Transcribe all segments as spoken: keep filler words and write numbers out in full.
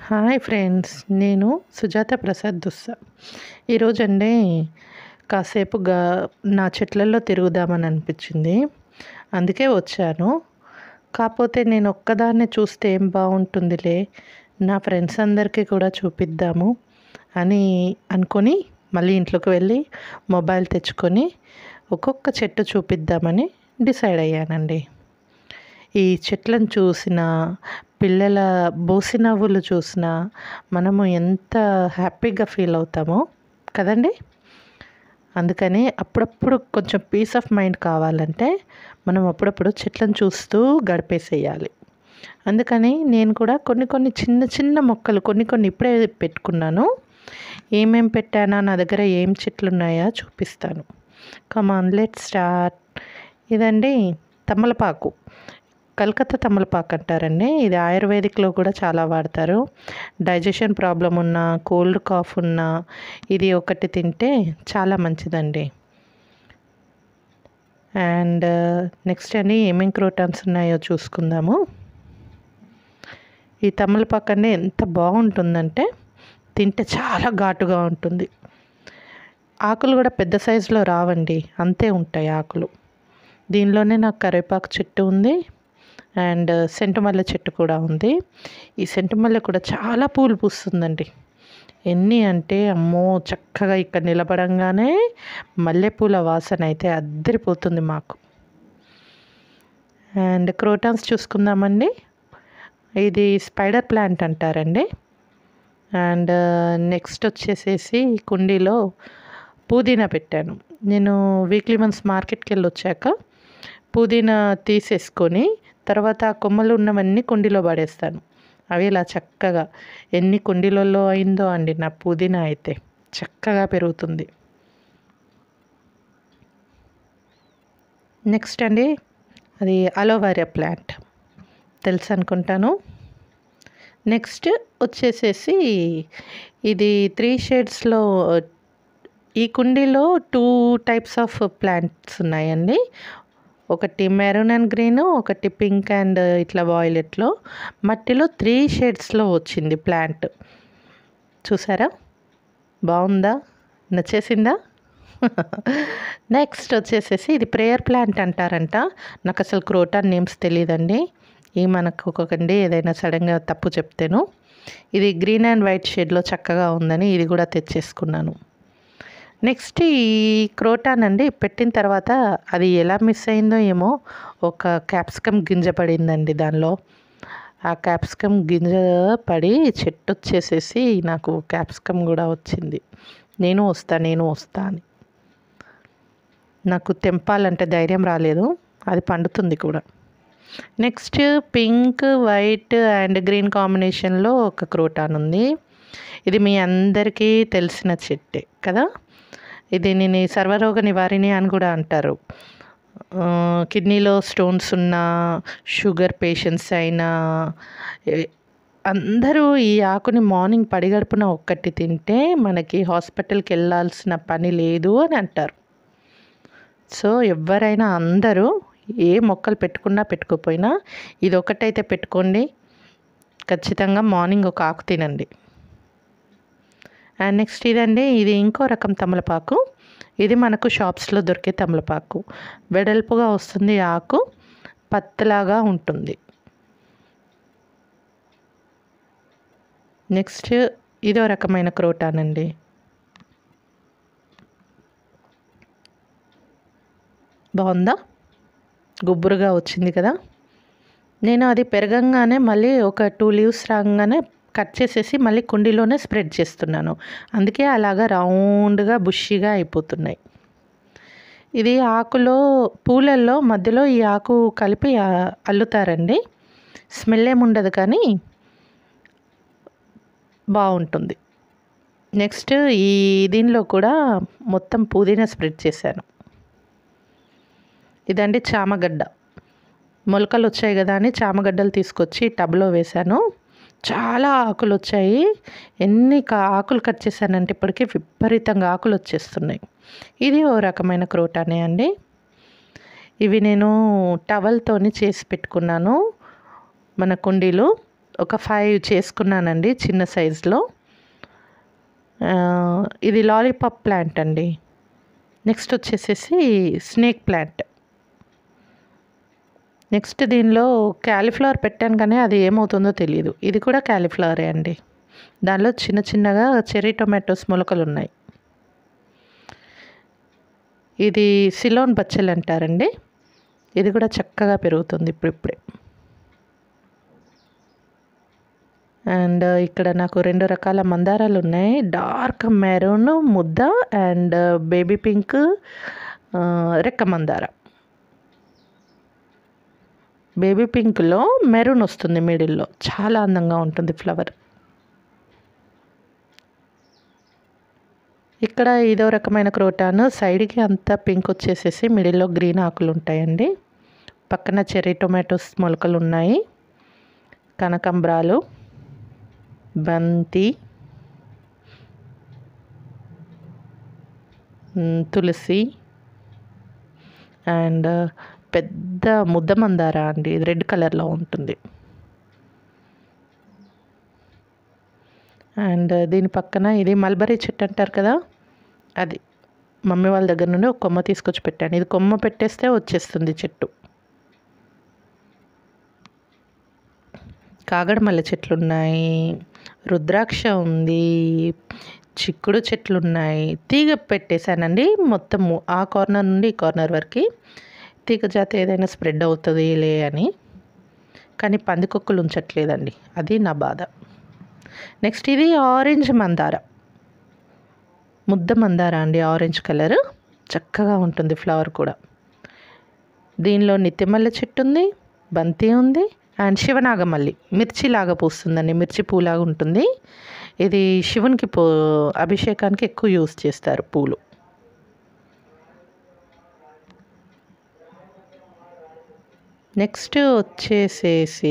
Hi friends, నేను సుజాత ప్రసాద్ దుస్సా. ఈరోజండి కాసేపు గా నా చెట్లలో తిరుగుదామని అనిపించింది. అందుకే వచ్చాను. కాకపోతే నేను ఒక్కదాన్నే చూస్తే ఏం బాగుంటుందిలే, నా ఫ్రెండ్స్ అందరికీ కూడా చూపిద్దాము అని అనుకొని మళ్ళీ ఇంట్లోకి వెళ్ళి మొబైల్ తెచ్చుకొని ఒక్కొక్క చెట్టు చూపిద్దామని డిసైడ్ అయ్యానండి. ఈ చెట్లను చూసిన, పిల్లల బోసి నవ్వులు చూసినా మనము ఎంత హ్యాపీగా ఫీల్ అవుతామో కదండి. అందుకని అప్పుడప్పుడు కొంచెం పీస్ ఆఫ్ మైండ్ కావాలంటే మనం అప్పుడప్పుడు చెట్లను చూస్తూ గడిపేసేయాలి. అందుకని నేను కూడా కొన్ని కొన్ని చిన్న చిన్న మొక్కలు కొన్ని కొన్ని ఇప్పుడే పెట్టుకున్నాను. ఏమేం పెట్టానా, నా దగ్గర ఏం చెట్లు ఉన్నాయో చూపిస్తాను. Come on let's start. ఇదండి తమలపాకు, కలకత్తా తమలపాకు అంటారండి. ఇది ఆయుర్వేదిక్లో కూడా చాలా వాడతారు. డైజెషన్ ప్రాబ్లం ఉన్నా, కోల్డ్ కాఫ్ ఉన్నా ఇది ఒకటి తింటే చాలా మంచిదండి. అండ్ నెక్స్ట్ అండి ఏమేం క్రోటాన్స్ ఉన్నాయో చూసుకుందాము. ఈ తమలపాకు అండి ఎంత బాగుంటుందంటే తింటే చాలా ఘాటుగా ఉంటుంది. ఆకులు కూడా పెద్ద సైజులో రావండి, అంతే ఉంటాయి ఆకులు. దీనిలోనే నాకు కరివేపాకు చెట్టు ఉంది అండ్ సెంటుమల్లె చెట్టు కూడా ఉంది. ఈ సెంటుమల్లె కూడా చాలా పూలు పూస్తుందండి. ఎన్ని అంటే అమ్మో, చక్కగా ఇక్కడ నిలబడంగానే మల్లెపూల వాసన అయితే అద్దరిపోతుంది మాకు. అండ్ క్రోటాన్స్ చూసుకుందామండి. ఇది స్పైడర్ ప్లాంట్ అంటారండి. అండ్ నెక్స్ట్ వచ్చేసేసి కుండీలో పుదీనా పెట్టాను. నేను వీక్లీ వన్స్ మార్కెట్కి వెళ్ళి వచ్చాక పుదీనా తీసేసుకొని తర్వాత ఆ కొమ్మలు ఉన్నవన్నీ కుండీలో పడేస్తాను. అవి ఇలా చక్కగా ఎన్ని కుండీలలో అయిందో అండి నా పుదీనా అయితే చక్కగా పెరుగుతుంది. నెక్స్ట్ అండి అది అలోవెరా ప్లాంట్ తెలుసు అనుకుంటాను. నెక్స్ట్ వచ్చేసేసి ఇది త్రీ షేడ్స్లో, ఈ కుండీలో టూ టైప్స్ ఆఫ్ ప్లాంట్స్ ఉన్నాయండి. ఒకటి మెరూన్ అండ్ గ్రీన్, ఒకటి పింక్ అండ్ ఇట్లా వాయిలెట్లో. మట్టిలో త్రీ షేడ్స్లో వచ్చింది ప్లాంట్. చూసారా, బాగుందా, నచ్చేసిందా? నెక్స్ట్ వచ్చేసేసి ఇది ప్రేయర్ ప్లాంట్ అంటారంట. నాకు అసలు క్రోటాన్ నేమ్స్ తెలియదండి. ఈ మనకు ఒక్కొక్కండి ఏదైనా సడన్గా తప్పు చెప్తేను. ఇది గ్రీన్ అండ్ వైట్ షేడ్లో చక్కగా ఉందని ఇది కూడా తెచ్చేసుకున్నాను. నెక్స్ట్ ఈ క్రోటాన్ అండి పెట్టిన తర్వాత అది ఎలా మిస్ అయిందో ఏమో, ఒక క్యాప్సికమ్ గింజ పడిందండి దానిలో. ఆ క్యాప్సికమ్ గింజ పడి చెట్టు వచ్చేసేసి నాకు క్యాప్సికమ్ కూడా వచ్చింది. నేను వస్తా నేను వస్తా అని నాకు తెంపాలంటే ధైర్యం రాలేదు. అది పండుతుంది కూడా. Next pink, white and green కాంబినేషన్లో ఒక క్రోటాన్ ఉంది. ఇది మీ అందరికీ తెలిసిన చెట్టే కదా. ఇది నేను సర్వరోగ నివారిణి అని కూడా అంటారు. కిడ్నీలో స్టోన్స్ ఉన్న, షుగర్ పేషెంట్స్ అయినా అందరూ ఈ ఆకుని మార్నింగ్ పడిగడుపున ఒక్కటి తింటే మనకి హాస్పిటల్కి వెళ్ళాల్సిన పని లేదు అని అంటారు. సో ఎవరైనా అందరూ ఏ మొక్కలు పెట్టుకున్నా పెట్టుకోపోయినా ఇది ఒకటైతే పెట్టుకోండి. ఖచ్చితంగా మార్నింగ్ ఒక ఆకు తినండి. అండ్ నెక్స్ట్ ఇదండి, ఇది ఇంకో రకం తమలపాకు. ఇది మనకు షాప్స్లో దొరికే తమలపాకు. వెడల్పుగా వస్తుంది, ఆకు పత్తలాగా ఉంటుంది. నెక్స్ట్ ఇదో రకమైన క్రోటాన్ అండి. బాగుందా, గుబ్బురుగా వచ్చింది కదా. నేను అది పెరగంగానే మళ్ళీ ఒక టూ లీవ్స్ రాగానే కట్ చేసేసి మళ్ళీ కుండీలోనే స్ప్రెడ్ చేస్తున్నాను. అందుకే అలాగా రౌండ్గా బుషిగా అయిపోతున్నాయి. ఇది ఆకులో, పూలల్లో మధ్యలో ఈ ఆకు కలిపి అల్లుతారండి. స్మెల్ ఏముండదు కానీ బాగుంటుంది. నెక్స్ట్ ఈ దీనిలో కూడా మొత్తం పుదీనా స్ప్రెడ్ చేశాను. ఇదండి చామగడ్డ. మొలకలు వచ్చాయి కదా అని చామగడ్డలు తీసుకొచ్చి టబ్లో వేశాను. చాలా ఆకులు వచ్చాయి. ఎన్ని ఆకులు కట్ చేశానంటే ఇప్పటికీ విపరీతంగా ఆకులు వచ్చేస్తున్నాయి. ఇది ఓ రకమైన క్రోటానే అండి. ఇవి నేను టవల్తోని చేసి పెట్టుకున్నాను మన కుండీలు. ఒక ఫైవ్ చేసుకున్నానండి చిన్న సైజులో. ఇది లాలీపాప్ ప్లాంట్ అండి. నెక్స్ట్ వచ్చేసేసి స్నేక్ ప్లాంట్. నెక్స్ట్ దీనిలో క్యాలీఫ్లవర్ పెట్టాను కానీ అది ఏమవుతుందో తెలియదు. ఇది కూడా క్యాలీఫ్లవరే అండి. దానిలో చిన్న చిన్నగా చెర్రీ టొమాటోస్ మొలకలు ఉన్నాయి. ఇది సిలోన్ బచ్చలు అంటారండి. ఇది కూడా చక్కగా పెరుగుతుంది ఇప్పుడిప్పుడే. అండ్ ఇక్కడ నాకు రెండు రకాల మందారాలు ఉన్నాయి. డార్క్ మెరూన్ ముద్ద అండ్ బేబీ పింక్ రెక్క మందార. బేబీ పింక్లో మెరూన్ వస్తుంది మిడిల్లో, చాలా అందంగా ఉంటుంది ఫ్లవర్. ఇక్కడ ఇదో రకమైన క్రోటాన్, సైడ్కి అంతా పింక్ వచ్చేసేసి మిడిల్లో గ్రీన్ ఆకులు ఉంటాయండి. పక్కన చెర్రీ టొమాటోస్ మొలకలు ఉన్నాయి. కనకాంబరాలు, బంతి, తులసి అండ్ పెద్ద ముద్ద మందార అండి. ఇది రెడ్ కలర్లో ఉంటుంది. అండ్ దీని పక్కన ఇది మల్బరీ చెట్టు అంటారు కదా, అది మమ్మీ వాళ్ళ దగ్గర నుండి ఒక కొమ్మ తీసుకొచ్చి పెట్టాను. ఇది కొమ్మ పెట్టేస్తే వచ్చేస్తుంది చెట్టు. కాగడ మల్లె చెట్లు ఉన్నాయి, రుద్రాక్ష ఉంది, చిక్కుడు చెట్లు ఉన్నాయి. తీగ పెట్టేశానండి మొత్తము ఆ కార్నర్ నుండి ఈ కార్నర్ వరకు. తీగ జాతి ఏదైనా స్ప్రెడ్ అవుతుంది లే అని, కానీ పందికొక్కులు ఉంచట్లేదండి, అది నా బాధ. నెక్స్ట్ ఇది ఆరెంజ్ మందార, ముద్ద మందార అండి. ఆరెంజ్ కలర్ చక్కగా ఉంటుంది ఫ్లవర్ కూడా. దీనిలో నిత్యమల్లె చెట్టు ఉంది, బంతి ఉంది అండ్ శివనాగమల్లి మిర్చిలాగా పూస్తుందండి. మిర్చి పూలాగా ఉంటుంది. ఇది శివునికి పూ అభిషేకానికి ఎక్కువ యూస్ చేస్తారు పూలు. నెక్స్ట్ వచ్చేసేసి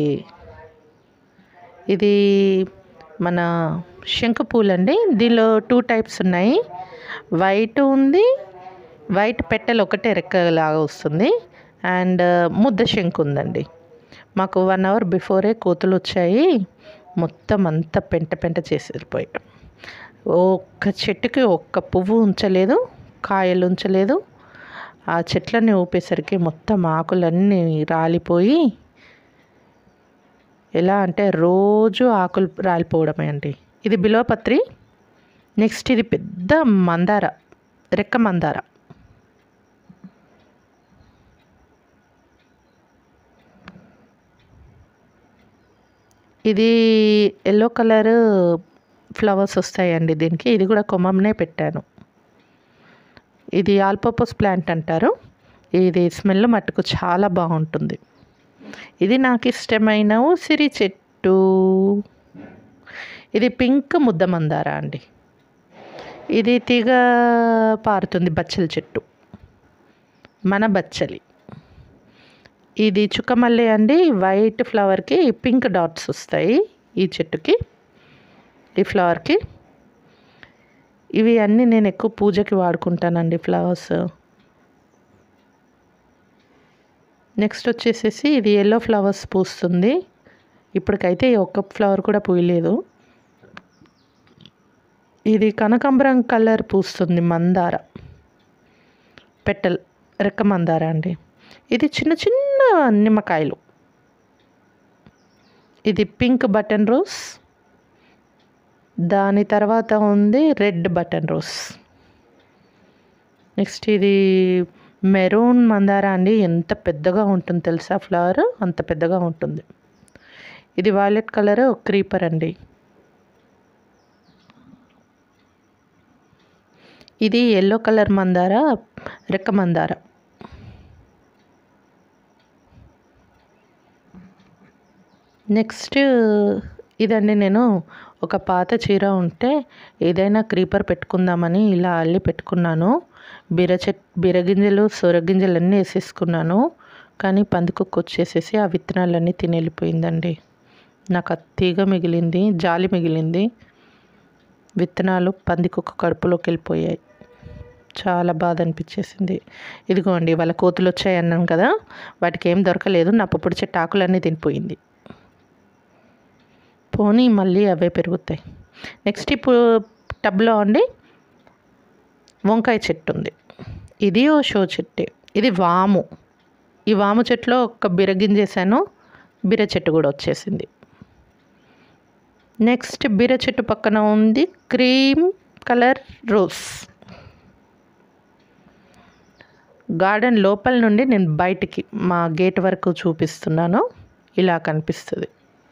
ఇది మన శంకు పూలు అండి. దీనిలో టూ టైప్స్ ఉన్నాయి. వైట్ ఉంది, వైట్ పెట్టెలు ఒకటే రెక్కలాగా వస్తుంది. అండ్ ముద్ద శంకు ఉందండి. మాకు వన్ అవర్ బిఫోరే కోతులు వచ్చాయి, మొత్తం అంతా పెంట పెంట చేసిపోయి. ఒక్క చెట్టుకి ఒక్క పువ్వు ఉంచలేదు, కాయలు ఉంచలేదు. ఆ చెట్లన్నీ ఊపేసరికి మొత్తం ఆకులన్నీ రాలిపోయి, ఎలా అంటే రోజు ఆకులు రాలిపోవడమే అండి. ఇది బిల్వపత్రి. నెక్స్ట్ ఇది పెద్ద మందార, రెక్క మందార. ఇది ఎల్లో కలర్ ఫ్లవర్స్ వస్తాయండి దీనికి. ఇది కూడా కొమ్మనే పెట్టాను. ఇది ఆల్ పర్పస్ ప్లాంట్ అంటారు. ఇది స్మెల్ మట్టుకు చాలా బాగుంటుంది. ఇది నాకు ఇష్టమైన ఉసిరి చెట్టు. ఇది పింక్ ముద్ద మందార అండి. ఇది తీగ పారుతుంది బచ్చలి చెట్టు, మన బచ్చలి. ఇది చుక్కమల్లె అండి. వైట్ ఫ్లవర్కి పింక్ డాట్స్ వస్తాయి ఈ చెట్టుకి, ఈ ఫ్లవర్కి. ఇవి అన్నీ నేను ఎక్కువ పూజకి వాడుకుంటానండి ఫ్లవర్స్. నెక్స్ట్ వచ్చేసేసి ఇది ఎల్లో ఫ్లవర్స్ పూస్తుంది. ఇప్పటికైతే ఒక్క ఫ్లవర్ కూడా పూయలేదు. ఇది కనకాంబరం కలర్ పూస్తుంది మందార, పెటల్ రెక్క మందార అండి. ఇది చిన్న చిన్న నిమ్మకాయలు. ఇది పింక్ బటన్ రోజ్, దాని తర్వాత ఉంది రెడ్ బటన్ రోజ్. నెక్స్ట్ ఇది మెరూన్ మందార అండి. ఎంత పెద్దగా ఉంటుంది తెలుసా ఫ్లవర్, అంత పెద్దగా ఉంటుంది. ఇది వైలెట్ కలర్ క్రీపర్ అండి. ఇది ఎల్లో కలర్ మందార, రెక్క మందార. నెక్స్ట్ ఇదండి, నేను ఒక పాత చీర ఉంటే ఏదైనా క్రీపర్ పెట్టుకుందామని ఇలా అల్లి పెట్టుకున్నాను. బీర చెట్ బీరగింజలు సొరగింజలు అన్నీ వేసేసుకున్నాను. కానీ పందికొక్కు వచ్చేసేసి ఆ విత్తనాలన్నీ తిని వెళ్ళిపోయిందండి. నాకు ఆ తీగ మిగిలింది, జాలి మిగిలింది. విత్తనాలు పందికొక్కు కడుపులోకి వెళ్ళిపోయాయి. చాలా బాధ అనిపించేసింది. ఇదిగోండి వాళ్ళ కోతులు వచ్చాయి అన్నాను కదా, వాటికి ఏం దొరకలేదు. నా పప్పుడు చెట్టు ఆకులన్నీ తినిపోయింది. పోనీ మళ్ళీ అవే పెరుగుతాయి. నెక్స్ట్ ఇప్పుడు టబ్లో అండి వంకాయ చెట్టు ఉంది. ఇది ఓ షో చెట్టే. ఇది వాము. ఈ వాము చెట్టులో ఒక బిరగింజేసాను, బీర చెట్టు కూడా వచ్చేసింది. నెక్స్ట్ బీర చెట్టు పక్కన ఉంది క్రీమ్ కలర్ రోజ్. గార్డెన్ లోపల నుండి నేను బయటికి మా గేట్ వరకు చూపిస్తున్నాను. ఇలా కనిపిస్తుంది.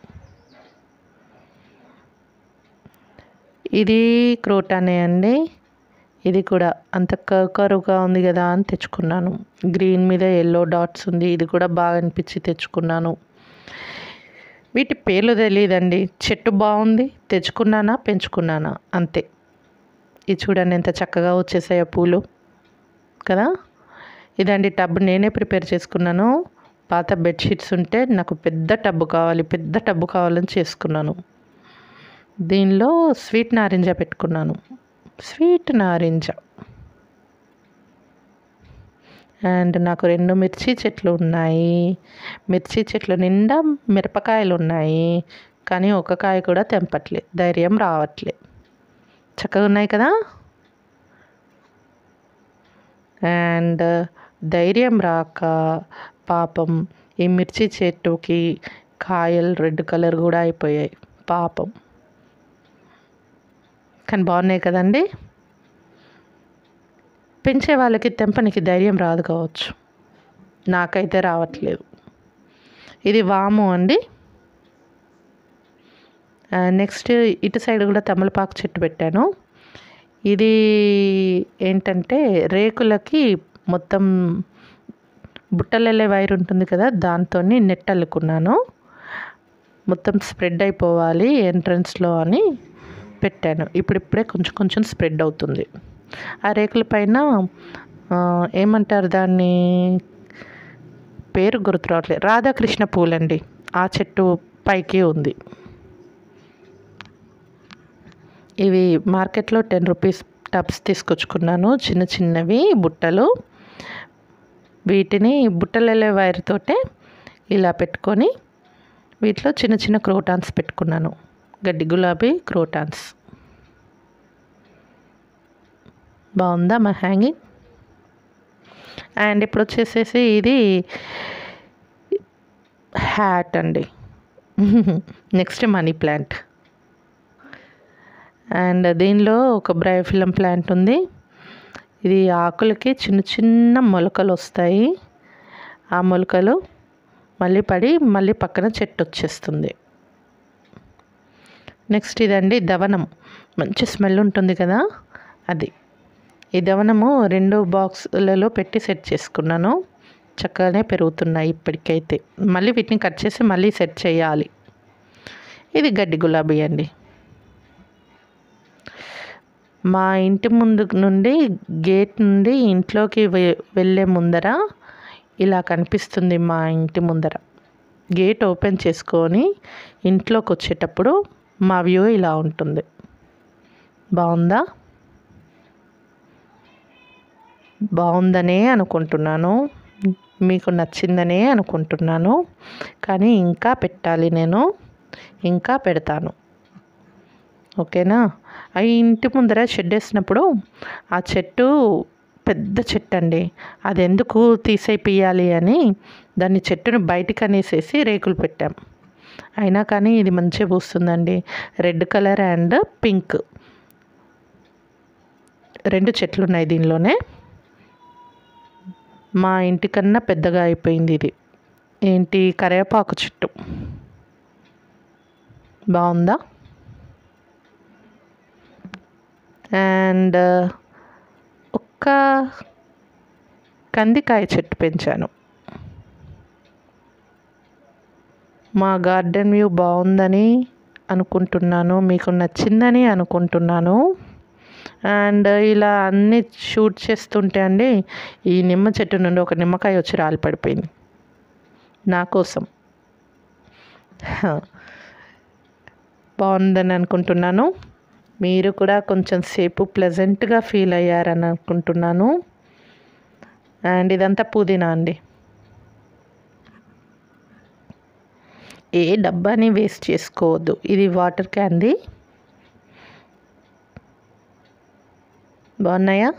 ఇది క్రోటానే అండి. ఇది కూడా అంత కరువుగా ఉంది కదా అని తెచ్చుకున్నాను. గ్రీన్ మీద ఎల్లో డాట్స్ ఉంది. ఇది కూడా బాగా అనిపించి తెచ్చుకున్నాను. వీటి పేర్లు తెలియదండి. చెట్టు బాగుంది, తెచ్చుకున్నానా పెంచుకున్నానా అంతే. ఇది చూడండి ఎంత చక్కగా వచ్చేసాయో పూలు కదా. ఇదండి టబ్ నేనే ప్రిపేర్ చేసుకున్నాను. పాత బెడ్షీట్స్ ఉంటే నాకు పెద్ద టబ్బు కావాలి పెద్ద టబ్బు కావాలని చేసుకున్నాను. దీనిలో స్వీట్ నారింజ పెట్టుకున్నాను. స్వీట్ నారింజ అండ్ నాకు రెండు మిర్చి చెట్లు ఉన్నాయి. మిర్చి చెట్లు నిండా మిరపకాయలు ఉన్నాయి. కానీ ఒక కాయ కూడా తెంపట్లే, ధైర్యం రావట్లే. చక్కగా ఉన్నాయి కదా. అండ్ ధైర్యం రాక పాపం ఈ మిర్చి చెట్టుకి కాయలు రెడ్ కలర్ కూడా అయిపోయాయి పాపం. కానీ బాగున్నాయి కదండి. పెంచే వాళ్ళకి తెంపనికి ధైర్యం రాదు కావచ్చు, నాకైతే రావట్లేదు. ఇది వాము అండి. నెక్స్ట్ ఇటు సైడ్ కూడా తమలపాకు చెట్టు పెట్టాను. ఇది ఏంటంటే రేకులకి మొత్తం బుట్టలెళ్ళే వైర్ ఉంటుంది కదా, దాంతో నెట్ అల్లుకున్నాను. మొత్తం స్ప్రెడ్ అయిపోవాలి ఎంట్రన్స్లో అని పెట్టాను. ఇప్పుడిప్పుడే కొంచెం కొంచెం స్ప్రెడ్ అవుతుంది. ఆ రేకుల పైన ఏమంటారు దాన్ని, పేరు గుర్తు రావట్లేదు, రాధాకృష్ణ పూలండి. ఆ చెట్టు పైకి ఉంది. ఇవి మార్కెట్లో టెన్ రూపీస్ టబ్స్ తీసుకొచ్చుకున్నాను, చిన్న చిన్నవి బుట్టలు. వీటిని బుట్టలెళ్ళే వైర్ తోటే ఇలా పెట్టుకొని వీటిలో చిన్న చిన్న క్రోటాన్స్ పెట్టుకున్నాను. గడ్డి గులాబీ క్రోటాన్స్. బాగుందా మా హ్యాంగింగ్. అండ్ ఇప్పుడు వచ్చేసేసి ఇది హ్యాట్ అండి. Next money plant. అండ్ దీనిలో ఒక బ్రైఫిలం ప్లాంట్ ఉంది. ఇది ఆకులకి చిన్న చిన్న మొలకలు వస్తాయి. ఆ మొలకలు మళ్ళీ పడి మళ్ళీ పక్కన చెట్టు వచ్చేస్తుంది. నెక్స్ట్ ఇదండి దవనం. మంచి స్మెల్ ఉంటుంది కదా అది. ఈ దవనము రెండు బాక్సులలో పెట్టి సెట్ చేసుకున్నాను. చక్కగానే పెరుగుతున్నాయి ఇప్పటికైతే. మళ్ళీ వీటిని కట్ చేసి మళ్ళీ సెట్ చేయాలి. ఇది గడ్డి గులాబీ అండి. మా ఇంటి ముందు నుండి గేట్ నుండి ఇంట్లోకి వెళ్ళే ముందర ఇలా కనిపిస్తుంది. మా ఇంటి ముందర గేట్ ఓపెన్ చేసుకొని ఇంట్లోకి వచ్చేటప్పుడు మా వ్యూ ఇలా ఉంటుంది. బాగుందా. బాగుందనే అనుకుంటున్నాను, మీకు నచ్చిందనే అనుకుంటున్నాను. కానీ ఇంకా పెట్టాలి, నేను ఇంకా పెడతాను. ఓకేనా. ఆ ఇంటి ముందర షెడ్ వేసినప్పుడు ఆ చెట్టు పెద్ద చెట్టు అండి, అది ఎందుకు తీసేపియాలి అని దాన్ని చెట్టును బయటికి అనేసేసి రేకులు పెట్టాం. అయినా కానీ ఇది మంచిగా పూస్తుందండి. రెడ్ కలర్ అండ్ పింక్ రెండు చెట్లు ఉన్నాయి దీనిలోనే. మా ఇంటికన్నా పెద్దగా అయిపోయింది ఇది. ఏంటి, కరివేపాకు చెట్టు. బాగుందా. అండ్ ఒక్క కందికాయ చెట్టు పెంచాను. మా గార్డెన్ వ్యూ బాగుందని అనుకుంటున్నాను, మీకు నచ్చిందని అనుకుంటున్నాను. అండ్ ఇలా అన్నీ షూట్ చేస్తుంటే అండి ఈ నిమ్మ చెట్టు నుండి ఒక నిమ్మకాయ వచ్చి రాలి పడిపోయింది నా కోసం. బాగుందని అనుకుంటున్నాను. మీరు కూడా కొంచెం సేపు ప్లెజెంట్గా ఫీల్ అయ్యారని అనుకుంటున్నాను. అండ్ ఇదంతా పుదీనా అండి. ఏ డబ్బాని వేస్ట్ చేసుకోవద్దు. ఇది వాటర్ క్యాన్ది. బాగున్నాయా?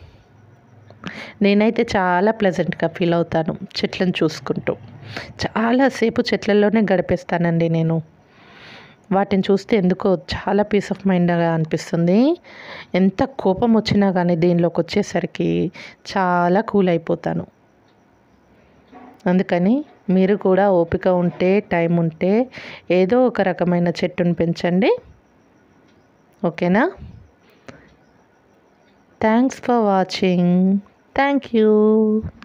నేనైతే చాలా ప్లెజెంట్గా ఫీల్ అవుతాను చెట్లను చూసుకుంటూ. చాలాసేపు చెట్లలోనే గడిపేస్తానండి నేను. వాటిని చూస్తే ఎందుకో చాలా పీస్ ఆఫ్ మైండ్గా అనిపిస్తుంది. ఎంత కోపం వచ్చినా కానీ దీనిలోకి వచ్చేసరికి చాలా కూల్ అయిపోతాను. అందుకని మీరు కూడా ఓపిక ఉంటే, టైం ఉంటే ఏదో ఒక రకమైన చెట్టును పెంచండి. ఓకేనా? Thanks for watching. Thank you.